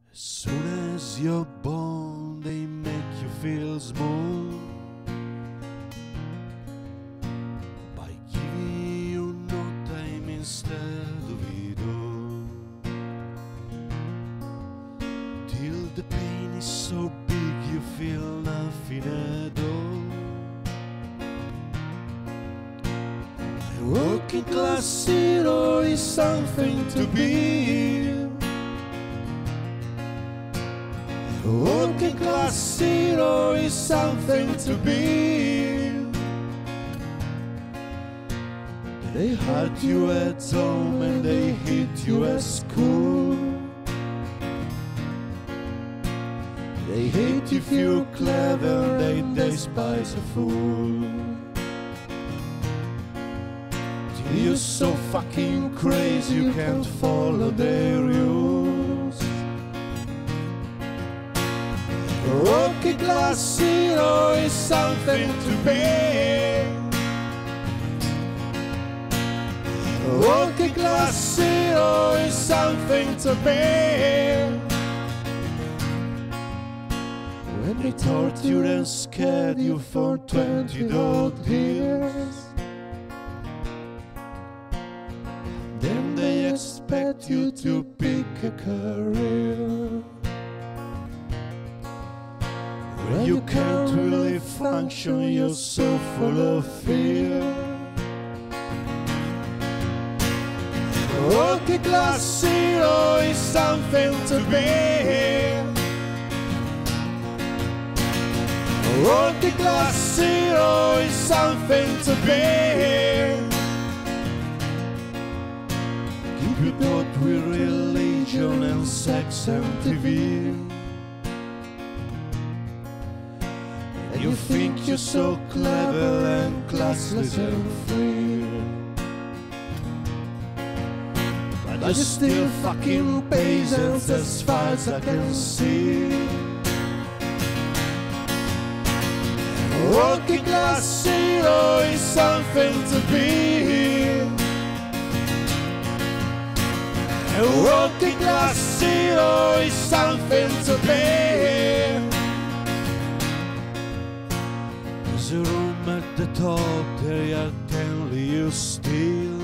As soon as you're born, they make you feel small by giving you no time instead of it all. Till the pain is so big you feel nothing at all. A working class hero is something to be. A working class hero is something to be. They hurt you at home and they hit you at school. They hate if you're clever, they despise a fool. Till you're so fucking crazy you can't follow their rules. A working class hero is something to be. A working class hero is something to be. When they tortured and scared you for 20 odd years, then they expect you to pick a career where you can't really function, you're so full of fear. A working class hero is something to be. A working class hero is something to be. Keep your thought with religion and sex and TV. And you think you're so clever and classless and free, but you're still fucking peasants as far as I can see. A working class hero is something to be. A working class hero is something to be. There's a room at the top, they are telling you still.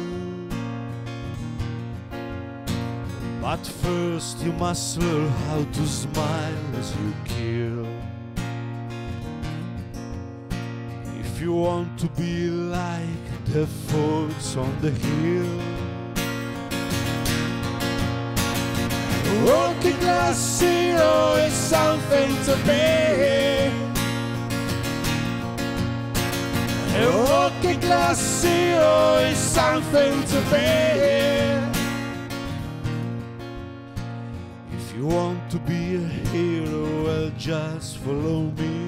But first you must learn how to smile as you kill. If you want to be like the folks on the hill. A working class hero is something to be. A working class hero is something to be. If you want to be a hero, well, just follow me.